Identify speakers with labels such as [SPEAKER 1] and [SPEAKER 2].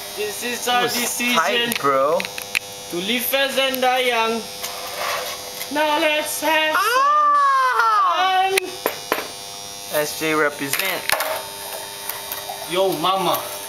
[SPEAKER 1] This is our decision,
[SPEAKER 2] tight, bro.
[SPEAKER 1] to live fast and die young. Now let's have some fun.
[SPEAKER 2] SJ represent.
[SPEAKER 1] Yo, mama.